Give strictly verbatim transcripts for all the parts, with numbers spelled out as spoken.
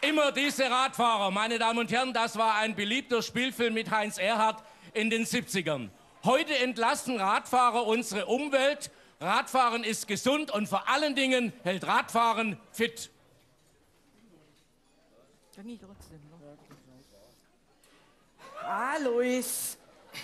immer diese Radfahrer. Meine Damen und Herren, das war ein beliebter Spielfilm mit Heinz Erhardt in den siebzigern. Heute entlasten Radfahrer unsere Umwelt. Radfahren ist gesund und vor allen Dingen hält Radfahren fit. Alois.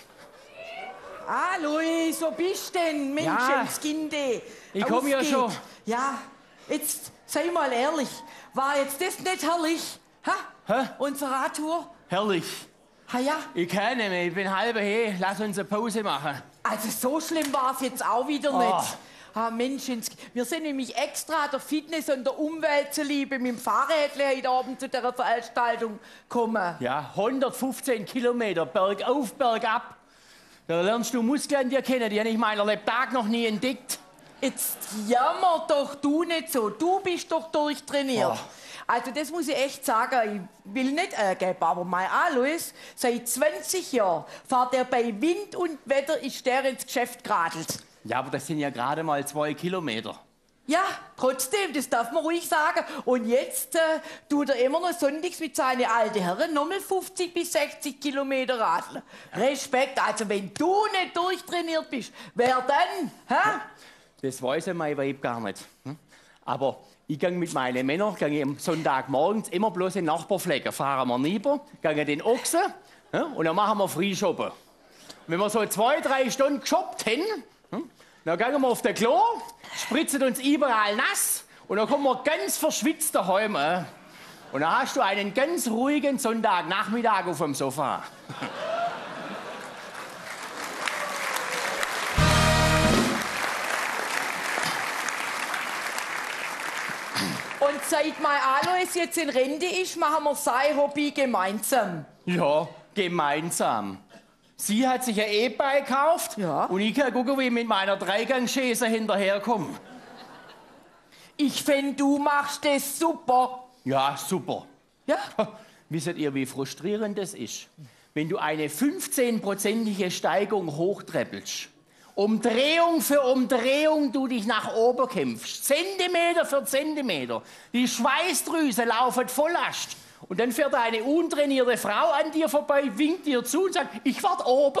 Alois, wo bist du denn? Menschenskinde. Ich komm ja schon. Ja, jetzt sei mal ehrlich. War jetzt das nicht herrlich? Ha? Hä? Unsere Radtour? Herrlich. Ha ja? Ich kann nicht mehr, ich bin halber he. Lass uns eine Pause machen. Also so schlimm war es jetzt auch wieder Oh. nicht. Ah, Menschens, wir sind nämlich extra der Fitness und der Umwelt zuliebe mit dem Fahrrädle heute Abend zu dieser Veranstaltung gekommen. Ja, hundertfünfzehn Kilometer bergauf, bergab. Da lernst du Muskeln an dir kennen, die habe ich in meiner Lebtag noch nie entdeckt. Jetzt jammer doch du nicht so. Du bist doch durchtrainiert. Oh. Also das muss ich echt sagen, ich will nicht angeben, aber mein Alois, seit zwanzig Jahren fährt er bei Wind und Wetter, ist der ins Geschäft geradelt. Ja, aber das sind ja gerade mal zwei Kilometer. Ja, trotzdem, das darf man ruhig sagen. Und jetzt äh, tut er immer noch sonntags mit seinen alten Herren nochmal fünfzig bis sechzig Kilometer radeln. Respekt, also wenn du nicht durchtrainiert bist, wer dann? Hä? Das weiß mein Weib gar nicht. Hm? Aber ich gehe mit meinen Männern gehe am Sonntagmorgens immer bloß in den Nachbarflecken. Fahren wir rüber, gehen den Ochsen hm? und dann machen wir Freeshoppen. Wenn wir so zwei, drei Stunden geshoppt haben, hm? dann gehen wir auf den Klo, spritzen uns überall nass und dann kommen wir ganz verschwitzt daheim. Äh? Und dann hast du einen ganz ruhigen Sonntagnachmittag auf dem Sofa. Und seit mein Alois jetzt in Rente ist, machen wir sein Hobby gemeinsam. Ja, gemeinsam. Sie hat sich ein E-Bike gekauft Ja. und ich kann gucken, wie ich mit meiner Dreigangschäse hinterherkomme. Ich finde, du machst das super. Ja, super. Ja? Wisst ihr, wie frustrierend das ist? Wenn du eine fünfzehnprozentige Steigung hochtreppelst, Umdrehung für Umdrehung du dich nach oben kämpfst, Zentimeter für Zentimeter, die Schweißdrüsen laufen voll Last. Und dann fährt eine untrainierte Frau an dir vorbei, winkt dir zu und sagt, ich wart oben.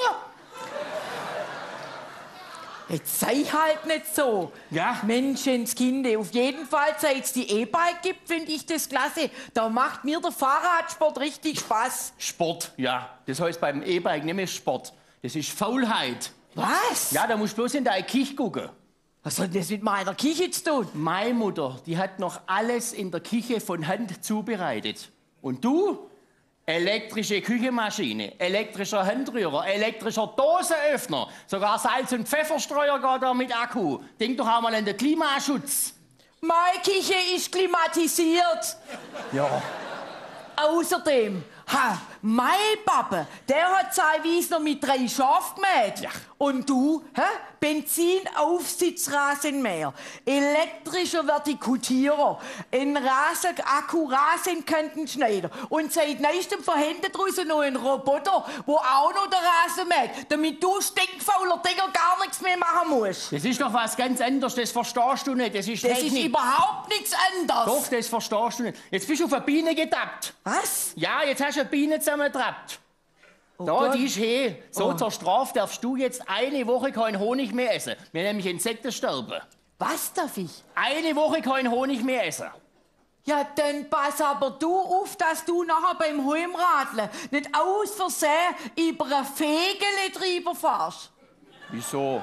Jetzt sei halt nicht so. Ja. Menschenskinde, auf jeden Fall, seit es die E-Bike gibt, finde ich das klasse. Da macht mir der Fahrradsport richtig Spaß. Sport, ja. Das heißt beim E-Bike nicht mehr Sport. Das ist Faulheit. Was? Ja, da musst du bloß in deine Küche gucken. Was hat denn das mit meiner Küche zu tun? Meine Mutter, die hat noch alles in der Küche von Hand zubereitet. Und du? Elektrische Küchenmaschine, elektrischer Handrührer, elektrischer Dosenöffner, sogar Salz- und Pfefferstreuer geht da mit Akku. Denk doch auch mal an den Klimaschutz. Meine Küche ist klimatisiert. Ja. Außerdem, ha, mein Papa, der hat sein Wiesner mit drei Schafen gemäht. Ja. Und du, hä? Benzinaufsitzrasenmäher, elektrischer Vertikutierer, ein Rasen-Akku-Rasenkantenschneider und seit neuestem verhändet draussen noch ein Roboter, wo auch noch den Rasen mäht, damit du stinkfauler Dinger gar nichts mehr machen musst. Das ist doch was ganz anderes, das verstehst du nicht. Das ist Das Technik. ist überhaupt nichts anderes. Doch, das verstehst du nicht. Jetzt bist du auf eine Biene getappt. Was? Ja, jetzt hast du eine Biene zusammengetrappt. Oh da, Gott. die ist he. So Oh. zur Strafe darfst du jetzt eine Woche keinen Honig mehr essen. Wir haben nämlich Insektensterben. Was darf ich? Eine Woche keinen Honig mehr essen. Ja, dann pass aber du auf, dass du nachher beim Heimradeln nicht aus Versehen über ein Fegele drüber fährst. Wieso?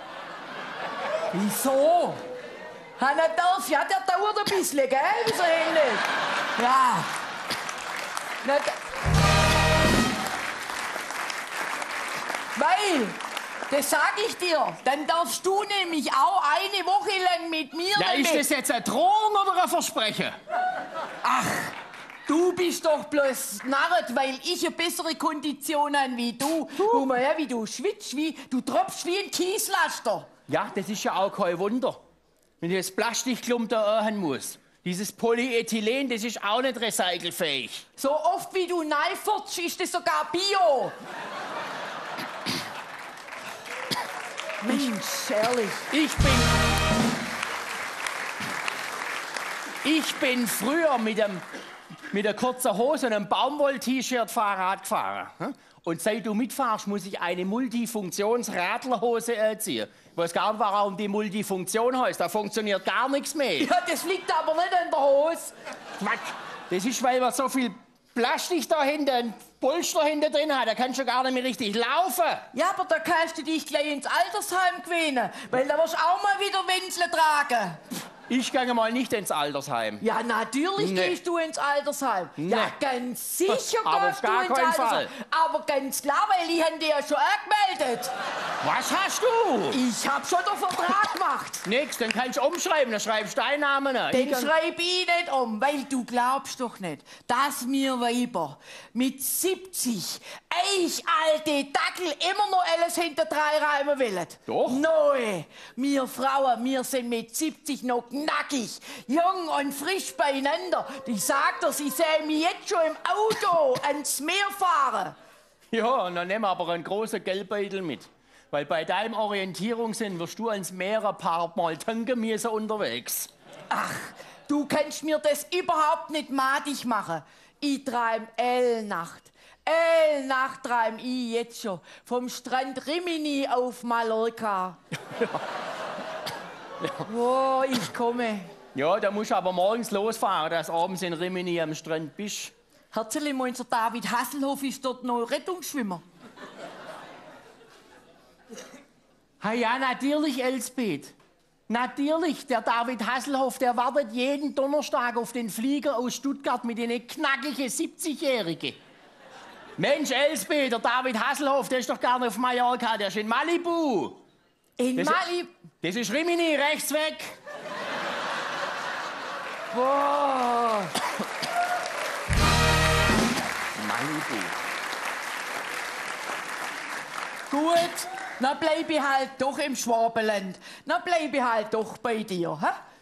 Wieso? Ha, na darf, ja, der dauert ein bisschen, gell, so ähnlich. Ja. Na, da- Weil, das sag ich dir, dann darfst du nämlich auch eine Woche lang mit mir... Ja, ist das jetzt eine Drohung oder ein Versprechen? Ach, du bist doch bloß narret, weil ich eine bessere Kondition habe wie du. Guck mal her, wie du schwitzt, wie, du tropfst wie ein Kieslaster. Ja, das ist ja auch kein Wunder. Wenn ich das Plastikklump da haben muss. Dieses Polyethylen, das ist auch nicht recycelfähig. So oft wie du neifurzt, ist das sogar Bio. Mensch, ehrlich. Ich bin... Ich bin früher mit dem mit einer kurzen Hose und einem Baumwoll-T-Shirt Fahrrad gefahren. Hm? Und seit du mitfahrst, muss ich eine Multifunktions-Radlerhose äh, ziehen. Ich weiß gar nicht, warum die Multifunktion heißt. Da funktioniert gar nichts mehr. Ja, das liegt aber nicht an der Hose. Quatsch. Das ist, weil man so viel Plastik da hinten, Polster hinten drin hat. Da kannst du gar nicht mehr richtig laufen. Ja, aber da kannst du dich gleich ins Altersheim gewöhnen, weil da wirst du auch mal wieder Wänzle tragen. Ich gehe mal nicht ins Altersheim. Ja, natürlich Nee. gehst du ins Altersheim. Nee. Ja, ganz sicher Aber gehst auf gar du ins keinen Altersheim. Fall. Aber ganz klar, weil ich hab dich ja schon angemeldet. Was hast du? Ich hab schon den Vertrag gemacht. Nix, dann kannst du umschreiben, dann schreibst du deinen Namen. Den Ich kann- schreib ich nicht um, weil du glaubst doch nicht, dass wir Weiber mit siebzig eichalte Dackel immer noch alles hinter drei reimen wollen. Doch. Nein, wir Frauen, wir sind mit siebzig noch knackig, jung und frisch beieinander. Ich sag dir, ich sehe mich jetzt schon im Auto ans Meer fahren. Ja, und dann nehmen wir aber einen großen Geldbeutel mit. Weil bei deinem Orientierungssinn wirst du ans Meer ein paar Mal tanken müssen unterwegs. Ach, du kannst mir das überhaupt nicht madig machen. Ich treib L-Nacht. L-Nacht treib ich jetzt schon. Vom Strand Rimini auf Mallorca. Wo ich komme. Ja, da musst du aber morgens losfahren, dass du abends in Rimini am Strand bist. Herzlich, unser David Hasselhoff ist dort noch Rettungsschwimmer. Ha ja, natürlich, Elsbeth. Natürlich, der David Hasselhoff, der wartet jeden Donnerstag auf den Flieger aus Stuttgart mit den knackigen siebzigjährigen. Mensch, Elsbeth, der David Hasselhoff, der ist doch gar nicht auf Mallorca, der ist in Malibu. In Das- Mali... Das ist Rimini, rechts weg. Boah. Malibu. Gut, dann bleib ich halt doch im Schwabenland. Dann bleib ich halt doch bei dir, hä?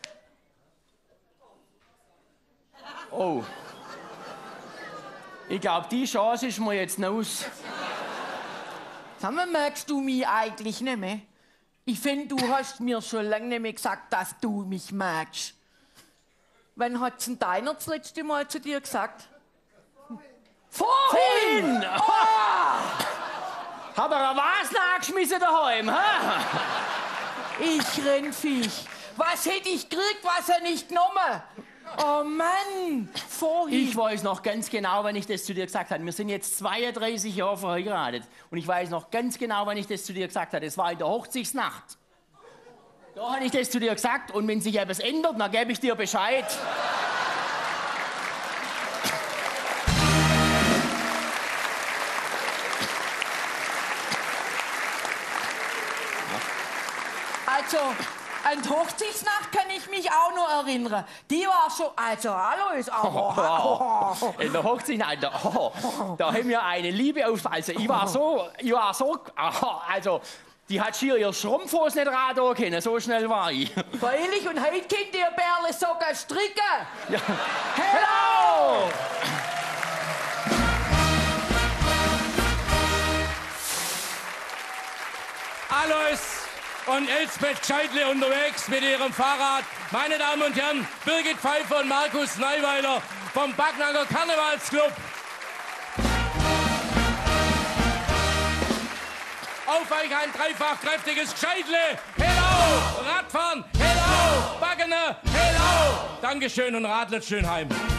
Oh. Ich glaube, die Chance ist mir jetzt noch aus. Sag mal, merkst du mich eigentlich nicht mehr? Ich finde, du hast mir schon lange nicht mehr gesagt, dass du mich magst. Wann hat's denn deiner das letzte Mal zu dir gesagt? Vorhin! Vorhin! Hat er eine Vase nachgeschmissen daheim, hä? Ich Rennviech. Was hätte ich gekriegt, was er nicht genommen? Oh Mann, vorhin. Ich weiß noch ganz genau, wann ich das zu dir gesagt habe. Wir sind jetzt zweiunddreißig Jahre verheiratet. Und ich weiß noch ganz genau, wann ich das zu dir gesagt habe. Das war in der Hochzeitsnacht. Da habe ich das zu dir gesagt. Und wenn sich etwas ändert, dann gebe ich dir Bescheid. Also, an die Hochzeitsnacht kann ich mich auch noch erinnern. Die war schon, also hallo ist auch. Oh, in der Hochzeitsnacht, da, oh, da haben wir eine Liebe auf. Also ich war so, ich war so, oh, also die hat schier ihr Schrumpfhos nicht raten können. So schnell war ich. Freilich, und heute könnt ihr Bärle sogar stricken. Ja. Hello! Alois und Elsbeth Scheidle unterwegs mit ihrem Fahrrad. Meine Damen und Herren, Birgit Pfeiffer und Markus Neiweiler vom Backnanger Karnevalsclub. Auf euch ein dreifach kräftiges Scheidle. Hello! Radfahren. Hello! Baggene. Hello! Dankeschön und radlet schön heim.